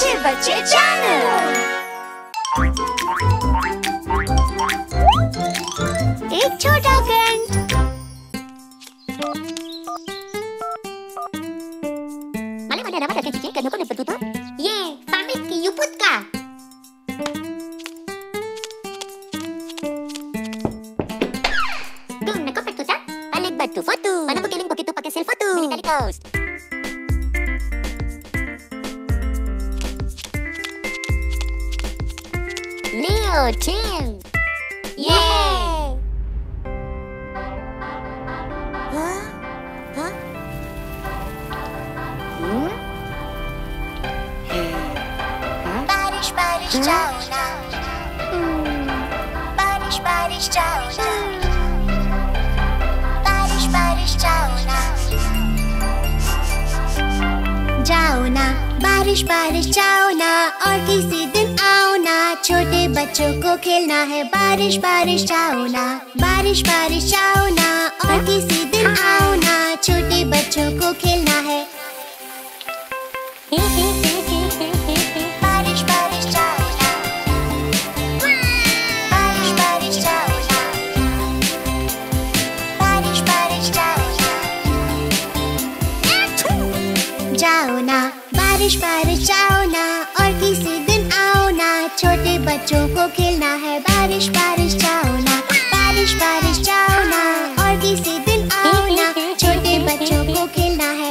अच्छे बच्चे चैनल। एक छोटा ग्रंथ। Mana dapat ada cincin kan aku dapat tuh? Ye, pamit ki yuput ka. Dung nak apa tuh? Balik batu foto. Mana begiling begitu pakai selfie foto. Ini tadi post. Leo team. Yay! Huh? Huh? बारिश बारिश जाओ ना, बारिश बारिश जाओ ना, बारिश बारिश जाओ ना, जाओ ना, बारिश बारिश जाओ ना, और किसी दिन आओ ना, छोटे बच्चों को खेलना है, बारिश बारिश जाओ ना, बारिश बारिश जाओ ना, और किसी दिन आओ ना, छोटे बच्चों को खेलना है। बारिश बारिश जाओ ना, बारिश बारिश जाओ ना, बारिश बारिश जाओ ना, जाओ ना, बारिश बारिश जाओ ना, और किसी दिन आओ ना, छोटे बच्चों को खेलना है, बारिश बारिश जाओ ना, बारिश बारिश जाओ ना, और किसी दिन आओ ना, छोटे बच्चों को खेलना है।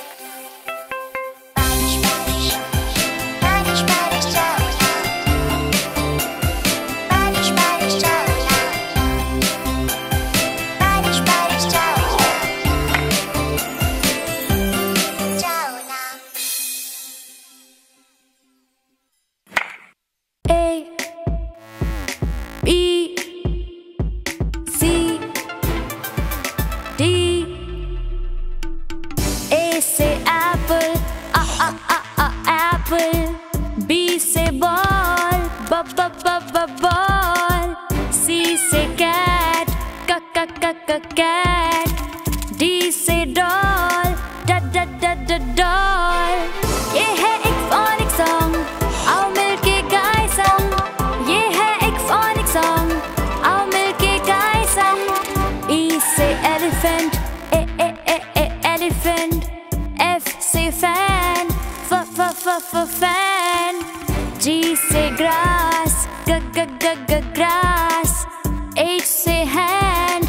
Fan. G से grass, grass. H से hand,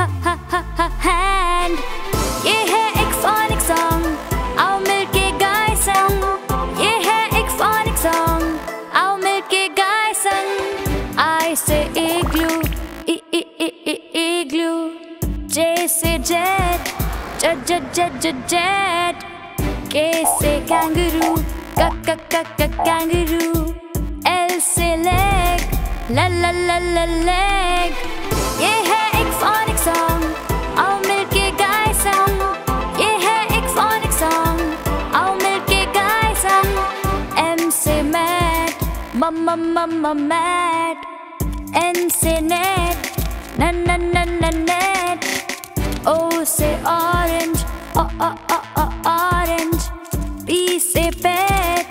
hand. ये है एक phonic song, आओ मिलके गाए संग. ये है एक phonic song, आओ मिलके गाए संग. I से igloo, igloo. J से jet, jet. K से kangaroo, kangaroo. L से leg, leg. ये है एक phonic song, आओ मिलके गाए संग. ये है एक phonic song, आओ मिलके गाए संग. M से mat, mat. N से net, net. O से orange, orange. P से pet,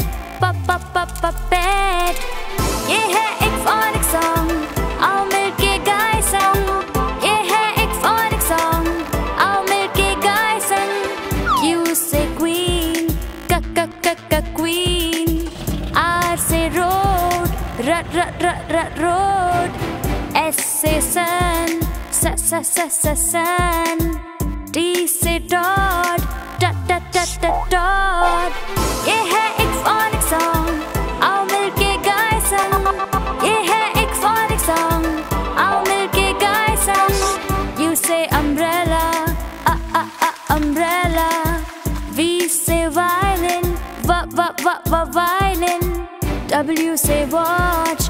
pet. ये है एक phonic song, आओ मिलके गाए संग. ये है एक phonic song, आओ मिलके गाए संग. Q से queen, queen. R से road, road. S से sun, sun. T से dot, dot. ये है एक phonic song, आओ मिलके गाए संग. ये है एक phonic song, आओ मिलके गाए संग. U से umbrella, umbrella. V से violin, violin. W से watch,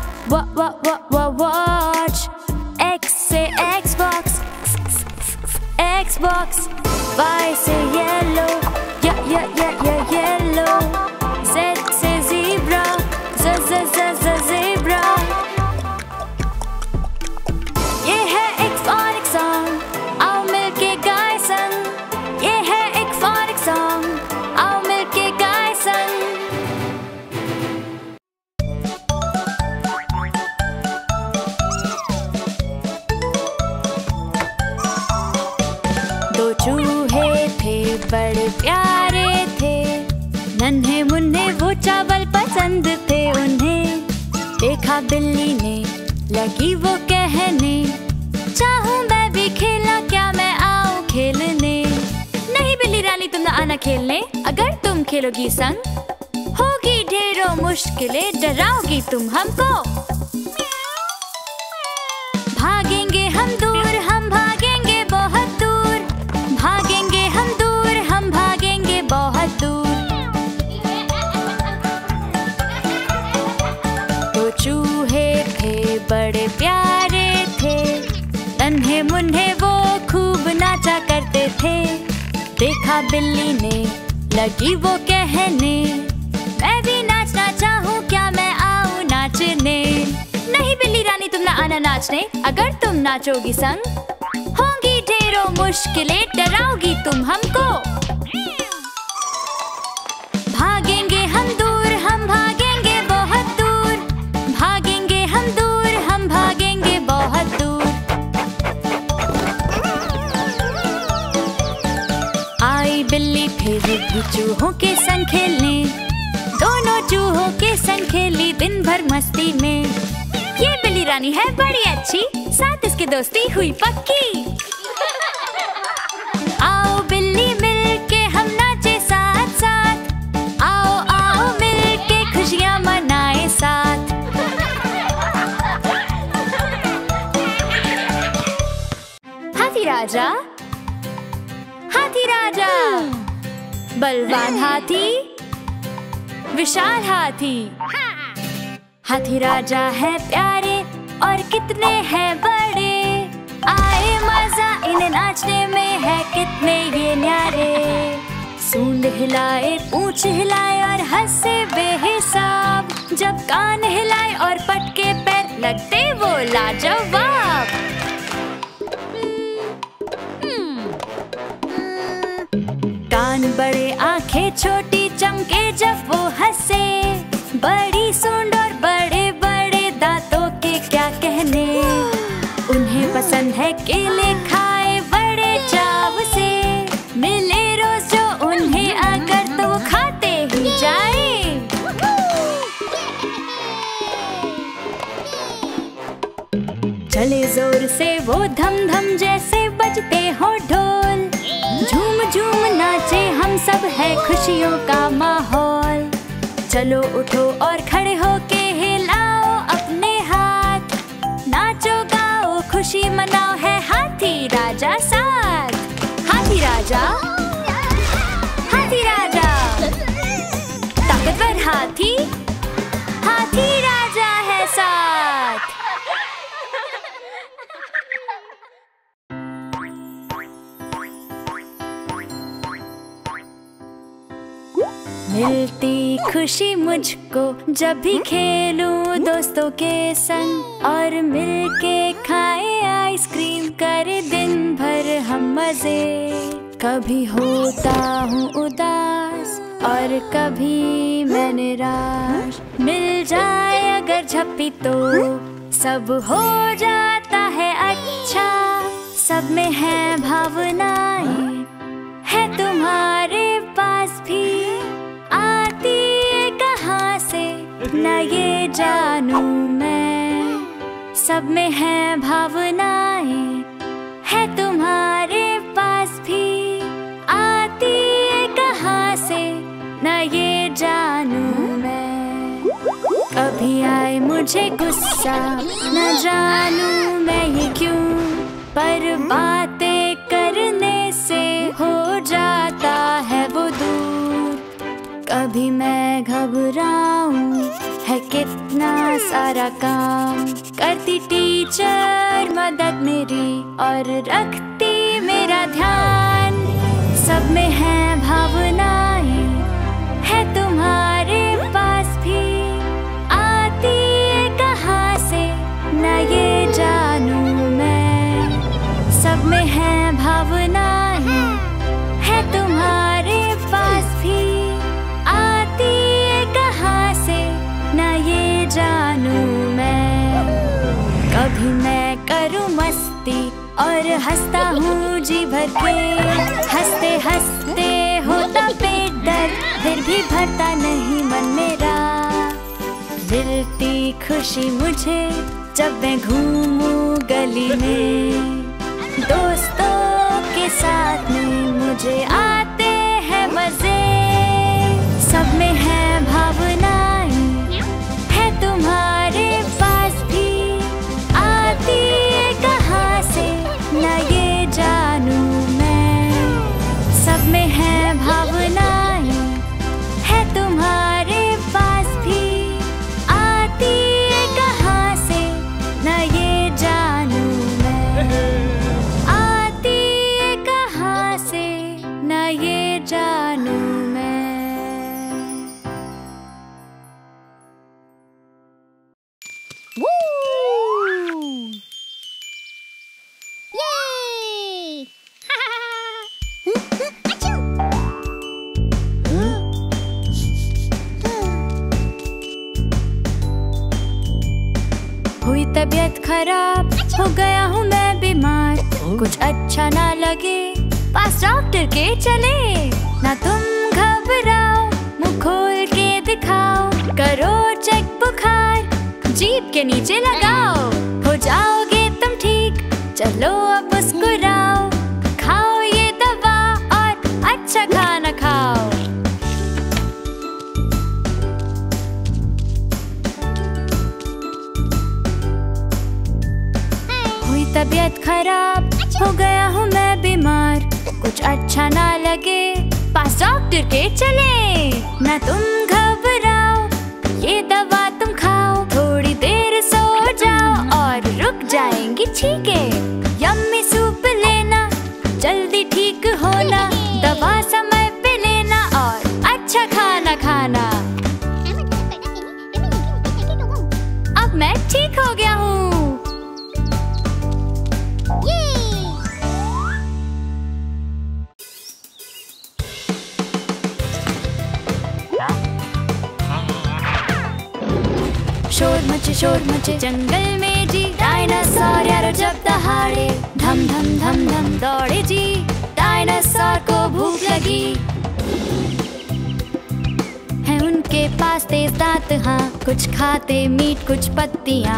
watch. X से Xbox, Xbox. Y से yellow, yellow. Z से zebra, zebra. ये है एक phonic song, आओ मिलके गाए संग. ये है एक phonic song, आओ मिलके गाए संग. नन्हे मुन्ने वो चावल पसंद थे उन्हें। देखा बिल्ली ने, लगी वो कहने, चाहूं मैं भी खेलना, क्या मैं आऊं खेलने? नहीं बिल्ली रानी, तुम ना आना खेलने। अगर तुम खेलोगी संग, होगी ढेरों मुश्किलें, डराओगी तुम हमको। भागेंगे हम दूर, हम भागेंगे बहुत दूर, भागेंगे हम दूर, हम भागेंगे बहुत दूर। तो चूहे थे बड़े प्यारे थे, नन्हे मुन्ने वो खूब नाचा करते थे। देखा बिल्ली ने, लगी वो कहने, मैं भी नाचना चाहूं, क्या मैं आऊं नाचने? नहीं बिल्ली रानी, तुम ना आना नाचने। अगर तुम नाचोगी संग, होंगी ढेरों मुश्किलें, डराओगी तुम हमको। भागेंगे हम दूर, हम भागेंगे बहुत दूर, भागेंगे हम दूर, हम भागेंगे बहुत दूर। आई बिल्ली फिर भी चूहों के संग खेलने, दोनों चूहों के संग खेली दिन भर मस्ती में। ये बिल्ली रानी है बड़ी अच्छी, साथ इसकी दोस्ती हुई पक्की। आओ बिल्ली मिलके हम नाचे साथ साथ, आओ आओ मिलके खुशियाँ मनाए साथ। हाथी राजा, हाथी राजा, बलवान हाथी, विशाल हाथी। हाथी राजा है प्यारे और कितने हैं बड़े, आए मजा इन्हें नाचने में है कितने ये न्यारे। सूंड हिलाए, पूंछ हिलाए और हंसे बेहिसाब, जब कान हिलाए और पटके पैर लगते वो लाजवाब। कान बड़े, आंखें छोटी, चमके जब वो हंसे, बड़ी सूंड और बड़े बड़े दांतों के क्या कहने। उन्हें पसंद है केले खाए बड़े चाव से, मिले रोज जो उन्हें अगर तो वो खाते ही जाए। चले जोर से वो धम धम जैसे बजते हो ढोल, झूम झूम नाचे हम सब है खुशियों का माहौल। चलो उठो और खड़े होके हिलाओ अपने हाथ, नाचो गाओ खुशी मनाओ, है हाथी राजा साथ। हाथी राजा, हाथी राजा, ताकतवर हाथी, हाथी राजा है साथ। मिलती खुशी मुझको जब भी खेलूं दोस्तों के संग, और मिलके खाए आइसक्रीम, करे दिन भर हम मजे। कभी होता हूँ उदास और कभी मैं निराश, मिल जाए अगर झप्पी तो सब हो जाता है अच्छा। सब में है भावनाएं, है तुम्हारे पास भी, आती है कहाँ से न ये जानूं मैं। सब में है भावनाएं, है तुम्हारे पास भी, आती है कहाँ से न ये जानूं मैं। कभी आए मुझे गुस्सा, न जानूं मैं ये क्यों, पर बातें करने से हो जाता है वो दूर। कभी मैं घबराऊं, है कितना सारा काम, करती टीचर मदद मेरी और रखती मेरा ध्यान। सब में है भावनाएं, है तुम्हारे पास भी, आती है कहाँ से न ये जानूं मैं। सब में है भावनाएं, है तुम्हारे पास भी, आती है कहाँ से न ये जानूं मैं। कभी मैं करूँ मस्ती और हंसता हूँ जी भर के, हंसते हंसते होता पेट दर्द, फिर भी भरता नहीं मन मेरा। मिलती खुशी मुझे जब मैं घूमूं गली में। दोस्तों के साथ में मुझे आते हैं मजे। सब में है भावनाएं, है तुम्हारे पास भी। आती है कहाँ से न ये जानूं मैं। सब में है भावनाएं, है तुम्हारे पास भी। आती है कहाँ से न ये जानूं मैं। आती है कहाँ से न ये जानूं मैं। Yay! हुई तबीयत खराब, हो गया हूँ मैं बीमार। कुछ अच्छा ना लगे, पास डॉक्टर के चले। ना तुम घबराओ, मुंह खोल के दिखाओ। करो चेक बुखार, जीभ के नीचे लगाओ। हो जाओगे तुम ठीक, चलो अब मुस्कुराओ। खाओ ये दवा और अच्छा खाना खाओ। हुई तबीयत खराब, हो गया हूँ मैं बीमार। कुछ अच्छा ना लगे, पास डॉक्टर के चले। ना तुम घबराओ, ये दवा तुम खाओ। थोड़ी देर सो जाओ और रुक जाएंगी छींकें। यम्मी सूप लेना, जल्दी ठीक होना। दवा समय पे लेना और अच्छा खाना खाना। अब मैं ठीक हो गया हूँ। शोर मचे जंगल में जी। डायनासोर यारो जब दहाड़े, धम धम धम धम दौड़े जी। डायनासोर को भूख लगी, है उनके पास तेज दांत। हाँ, कुछ खाते मीट कुछ पत्तियाँ।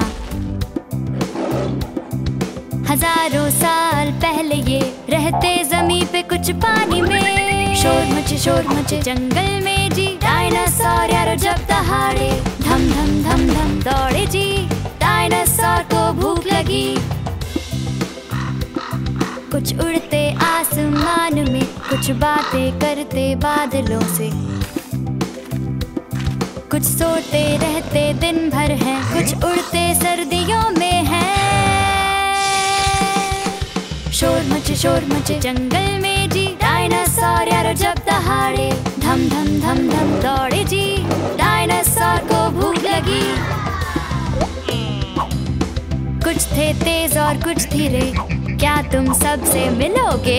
हजारों साल पहले ये रहते जमीन पे कुछ पानी में। शोर मचे जंगल में जी। डायनासोर यारो जब दहाड़े, धम धम धम धम दौड़े जी। डायनासोर को भूख लगी, कुछ उड़ते आसमान में, कुछ बातें करते बादलों से। कुछ सोते रहते दिन भर हैं, कुछ उड़ते सर्दियों में हैं। शोर मचे जंगल में जी। डायनासोर यारो जब दहाड़े, धम धम धम धम दौड़े जी। डायनासोर को भूख लगी, कुछ थे तेज और कुछ धीरे। क्या तुम सबसे मिलोगे?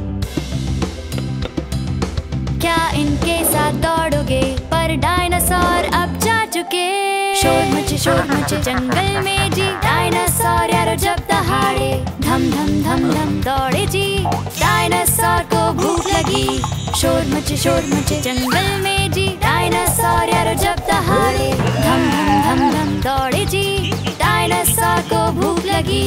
क्या इनके साथ दौड़ोगे? पर डायनासोर अब जा चुके। शोर मचे जंगल में जी। डायनासोर यारो जब दहाड़े, धम धम धम धम दौड़े जी। डायनासोर को भूख लगी। शोर मचे जंगल में जी। डायनासोर यारो जब दहाड़े, धम धम धम धम दौड़े जी। डायनासोर को भूख लगी।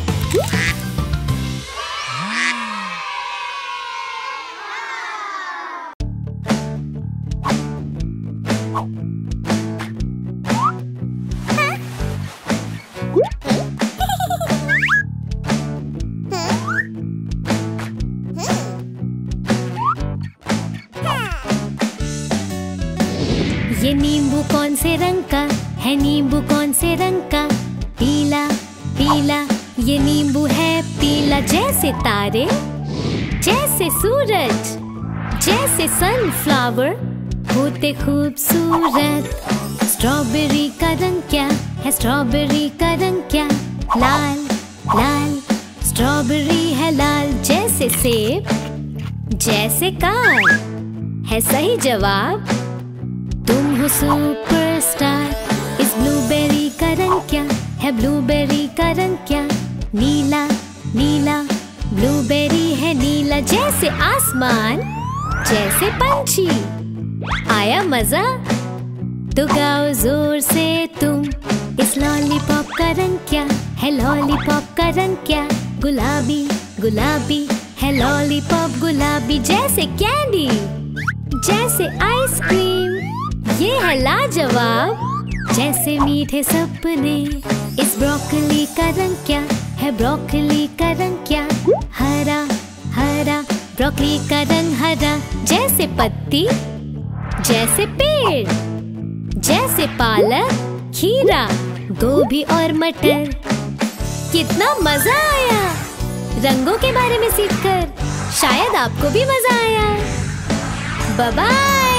ये नींबू कौन से रंग का है? नींबू कौन से रंग का? पीला पीला। ये नींबू है पीला जैसे तारे, जैसे सूरज, जैसे सनफ्लावर होते खूबसूरत। स्ट्रॉबेरी का रंग क्या है? स्ट्रॉबेरी का रंग क्या? लाल लाल। स्ट्रॉबेरी है लाल जैसे सेब, जैसे कार है सही जवाब। तुम हो सुपरस्टार। इस ब्लूबेरी का रंग क्या है? ब्लूबेरी का रंग क्या? नीला नीला। ब्लूबेरी है नीला जैसे आसमान, जैसे पंछी, आया मजा? तो गाओ जोर से तुम। इस लॉलीपॉप का रंग क्या है? लॉलीपॉप का रंग क्या? गुलाबी गुलाबी है लॉलीपॉप, गुलाबी जैसे कैंडी, जैसे आइसक्रीम। ये है लाजवाब, जैसे मीठे सपने। इस ब्रोकली का रंग क्या है? ब्रोकली का रंग क्या? हरा हरा, ब्रोकली का रंग हरा, जैसे पत्ती, जैसे पेड़, जैसे पालक, खीरा, गोभी और मटर। कितना मजा आया रंगों के बारे में सीखकर। शायद आपको भी मजा आया। Bye bye.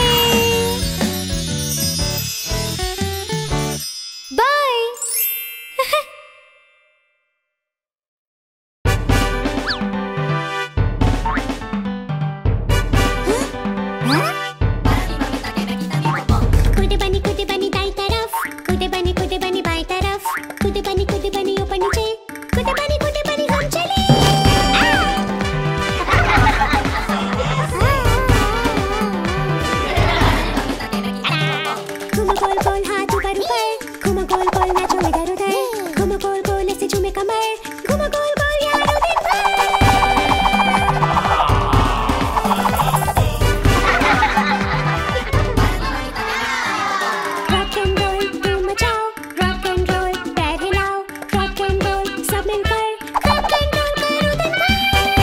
बाय। कूदे बनी दाई तरफ, कूदे बनी बाई तरफ, कूदे बनी ऊपर नीचे, कूदे बनी हम चले। घूमो गोल गोल हाथ ऊपर ऊपर, घूमो गोल गोल नाचो इधर उधर, घूमो गोल गोल ऐसे झूमे कमर, घूमो गोल गोल यारो दिन भर। रॉक एंड रोल धूम मचाओ, रॉक एंड रोल पैर हिलाओ, रॉक एंड रोल सब मिलकर, रॉक एंड रोल करो दिन भर।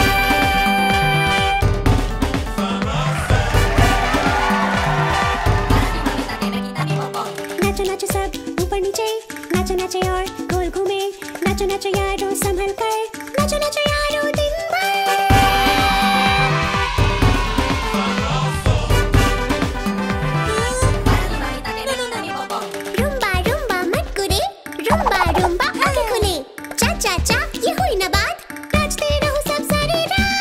नाचो नाचो सब ऊपर नीचे, नाचो नाचो और गोल घूमे, नाचो नाचो यारो संभल कर, नाचो नाचो यारो दिन भर। रुम्बा रुम्बा मत कुरे, रुम्बा रुम्बा आंखें खुले, चा चा चा ये हुई ना बात, नाचते रहो सब सारी रात।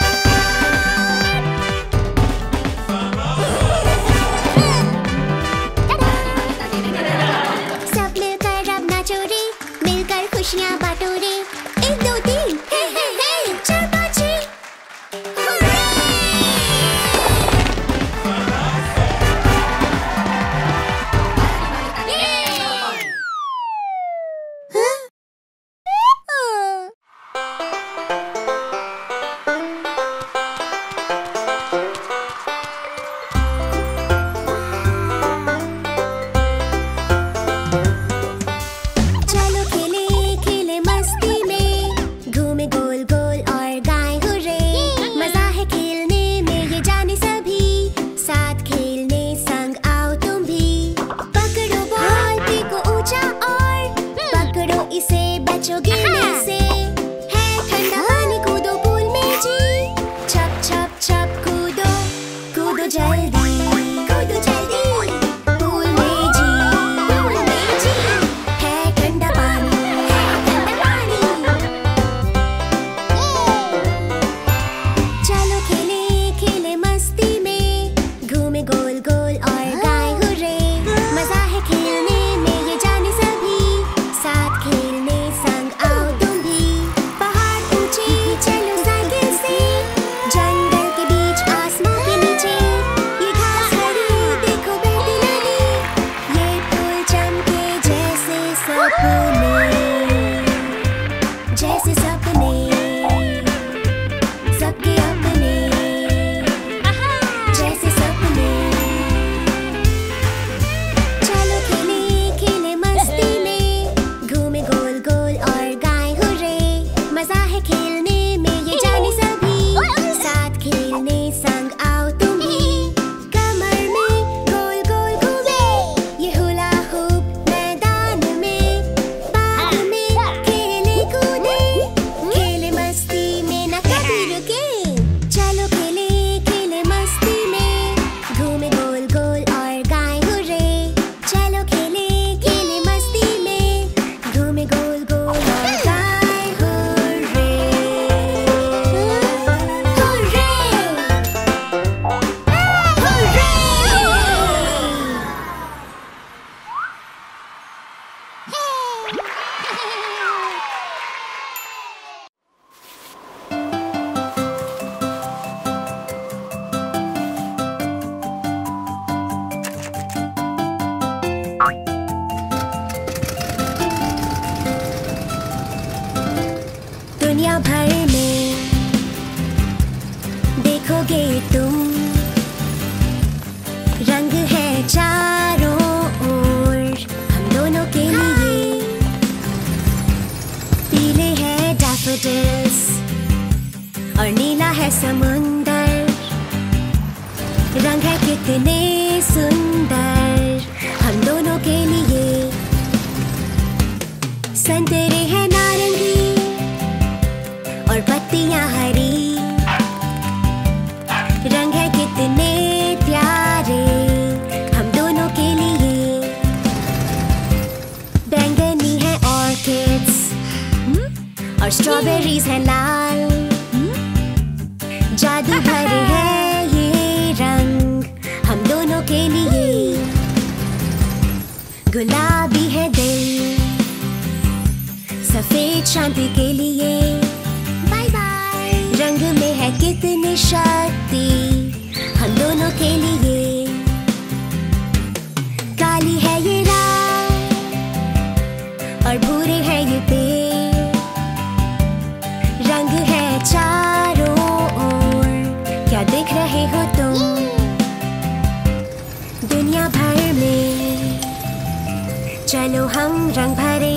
सब मिलकर अब नाचो रे, मिलकर खुशियाँ बांटो रे। 1 2 3 हे हे हे, 4 5 दुनिया भर में देखोगे तुम, रंग है चारों ओर हम दोनों के लिए। पीले हैं डैफोडिल्स और नीला है समुंदर, रंग है कितने सुंदर हम दोनों के लिए। संतरे हैं नारंगी और पत्तियां हरी, रंग है कितने प्यारे हम दोनों के लिए। बैंगनी है ऑर्किड्स और स्ट्रॉबेरीज है लाल, जादू भरे है ये रंग हम दोनों के लिए। गुलाबी है दिल सफेद शांति के लिए। Bye bye. रंग में है कितनी शक्ति हम दोनों के लिए। काली है ये रात और भूरे है ये पेड़, रंग है चारों ओर क्या देख रहे हो तुम। दुनिया भर में चलो हम रंग भरे,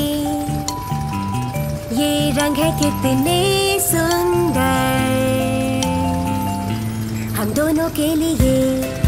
ये रंग है कितने सुंदर हम दोनों के लिए।